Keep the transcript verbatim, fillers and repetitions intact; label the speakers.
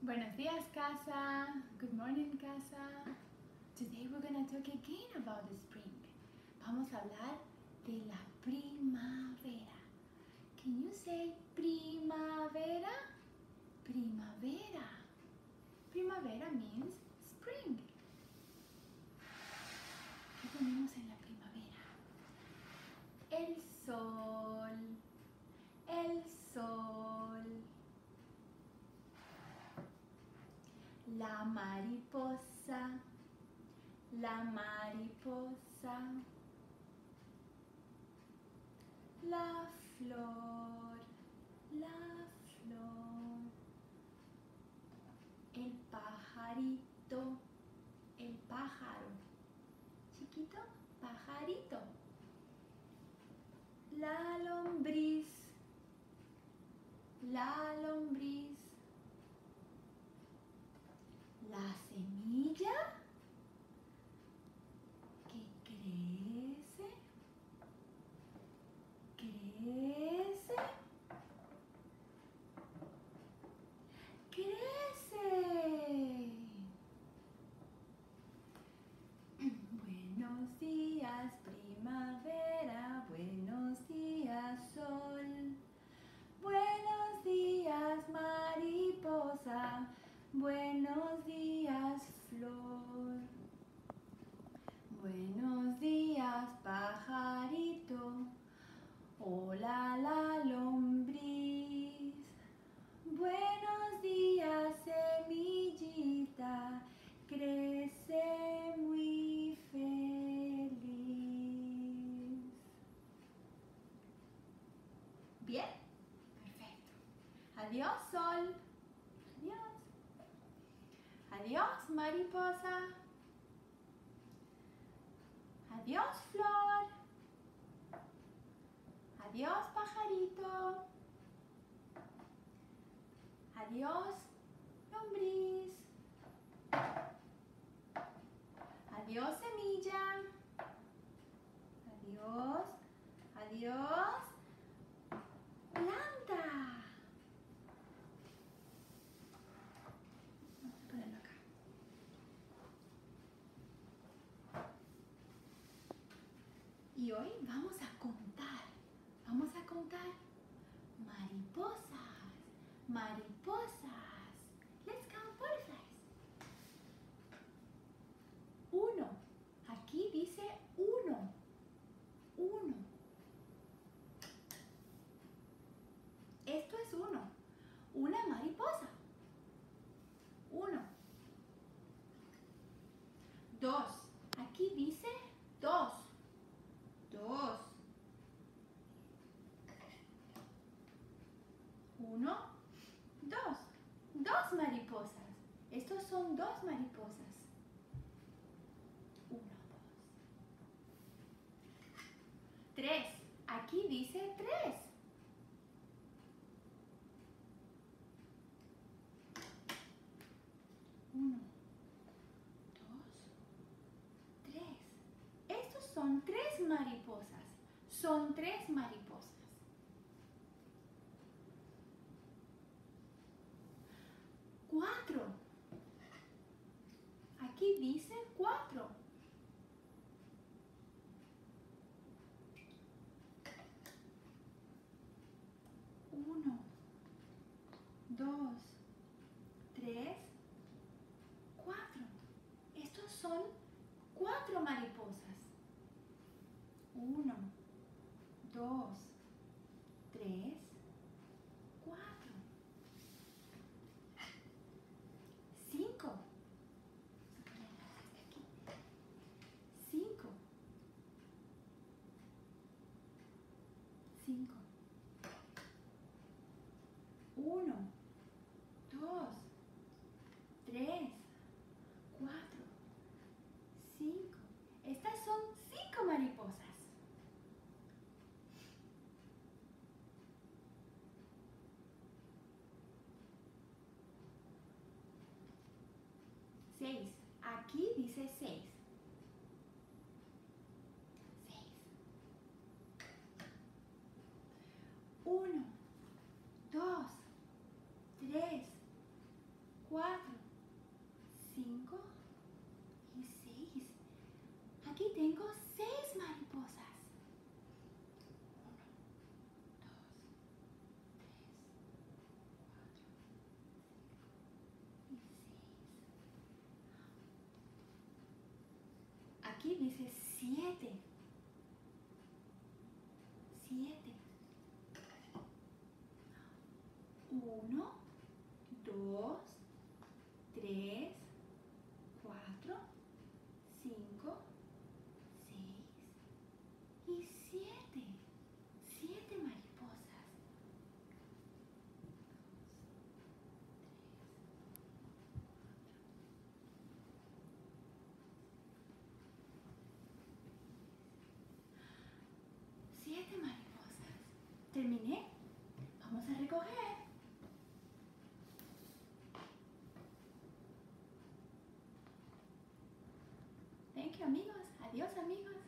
Speaker 1: Buenos días, casa. Good morning, casa. Today we're going to talk again about the spring. Vamos a hablar de la primavera. Can you say primavera? Primavera. Primavera means spring. ¿Qué tenemos en la primavera? El sol. El sol. La mariposa, la mariposa, la flor, la flor, el pajarito, el pájaro, chiquito, pajarito, la lombriz, la lombriz, la semilla que crece, crece, crece. Buenos días, primavera, buenos días, sol. Buenos días, mariposa, buenos días, flor. Buenos días, pajarito, hola la lombriz. Buenos días, semillita, crece muy feliz. Bien, perfecto. Adiós, sol. Adiós. Adiós, mariposa. Adiós, flor. Adiós, pajarito. Adiós, lombriz. Adiós, semilla. Adiós. Adiós, planta. Vamos a ponerlo acá. Y hoy vamos a contar. Vamos a contar mariposas. Mariposas. Let's count butterflies. Uno. Aquí dice uno. Uno. Esto es uno. Una mariposa. Uno. Dos. Aquí dice dos. Dos. Uno. Dos. Dos mariposas. Estos son dos mariposas. Uno, dos. Tres. Aquí dice tres. Uno, dos, tres. Estos son tres mariposas. Son tres mariposas. Cuatro. Aquí dice cuatro. Uno, dos, tres, cuatro. Estos son cuatro mariposas. Uno, dos, tres, cuatro. Cinco. Cinco. Cinco. Uno, dos, tres, cuatro, cinco. Estas son cinco mariposas. Seis. Aquí dice seis. Seis. Uno, dos, tres, cuatro. aquí dice siete. Siete. Uno, dos, tres, cuatro, cinco, seis y siete. Siete mariposas. Siete mariposas. ¿Terminé? Vamos a recoger. Thank you, amigos. Adiós, amigos.